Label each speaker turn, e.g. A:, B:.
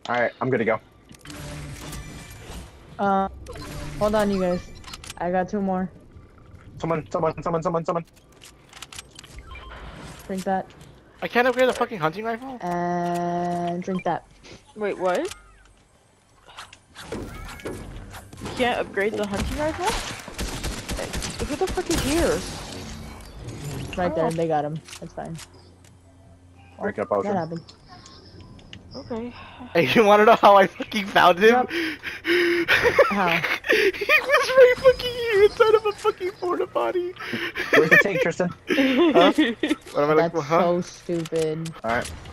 A: Alright, I'm good to go.
B: Hold on, you guys. I got 2 more.
A: Someone.
B: Drink that.
C: I can't upgrade the fucking hunting rifle?
B: And drink that.
D: Wait, what? You can't upgrade the hunting rifle? Who the fuck is here?
B: Right there,
D: Oh.
B: they got him. That's fine.
A: Break up
B: That
A: potion.
B: happened.
D: Okay.
C: Hey, you wanna know how I fucking found him?
B: Yep. How?
C: He was right fucking here inside of a fucking porta potty.
A: Where's the tank, Tristan?
C: Huh? What am I
B: That's
C: like? Huh?
B: so stupid.
A: Alright.